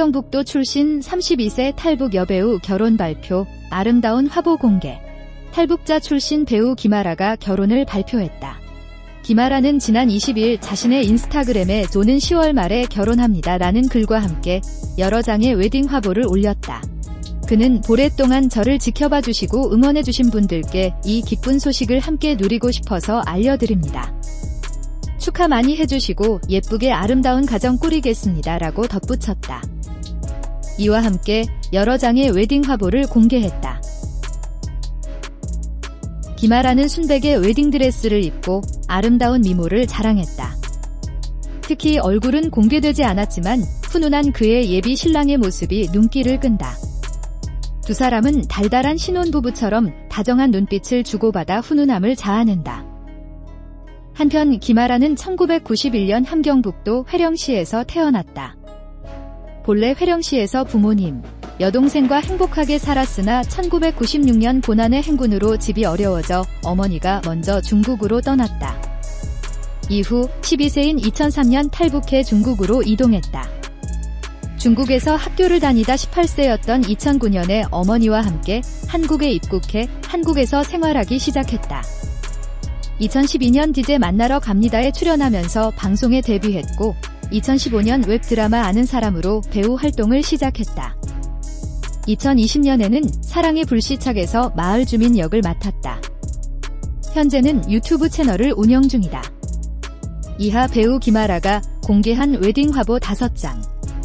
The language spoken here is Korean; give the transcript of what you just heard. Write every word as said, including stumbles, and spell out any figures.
함경북도 출신 삼십이 세 탈북 여배우 결혼 발표, 아름다운 화보 공개. 탈북자 출신 배우 김아라가 결혼을 발표했다. 김아라는 지난 이십이 일 자신의 인스타그램에 오는 시월 말에 결혼합니다 라는 글과 함께 여러 장의 웨딩 화보를 올렸다. 그는 오랫동안 저를 지켜봐 주시고 응원해 주신 분들께 이 기쁜 소식을 함께 누리고 싶어서 알려드립니다. 축하 많이 해주시고 예쁘게 아름다운 가정 꾸리겠습니다 라고 덧붙였다. 이와 함께 여러 장의 웨딩 화보를 공개했다. 김아라는 순백의 웨딩드레스를 입고 아름다운 미모를 자랑했다. 특히 얼굴은 공개되지 않았지만 훈훈한 그의 예비 신랑의 모습이 눈길을 끈다. 두 사람은 달달한 신혼부부처럼 다정한 눈빛을 주고받아 훈훈함을 자아낸다. 한편 김아라는 천구백구십일 년 함경북도 회령시에서 태어났다. 본래 회령시에서 부모님, 여동생과 행복하게 살았으나 천구백구십육 년 고난의 행군으로 집이 어려워져 어머니가 먼저 중국으로 떠났다. 이후 십이 세인 이천삼 년 탈북해 중국으로 이동했다. 중국에서 학교를 다니다 십팔 세였던 이천구 년에 어머니와 함께 한국에 입국해 한국에서 생활하기 시작했다. 이천십이 년 디제 만나러 갑니다에 출연하면서 방송에 데뷔했고 이천십오 년 웹드라마 아는 사람으로 배우 활동을 시작했다. 이천이십 년에는 사랑의 불시착에서 마을 주민 역을 맡았다. 현재는 유튜브 채널을 운영 중이다. 이하 배우 김아라가 공개한 웨딩 화보 다섯 장.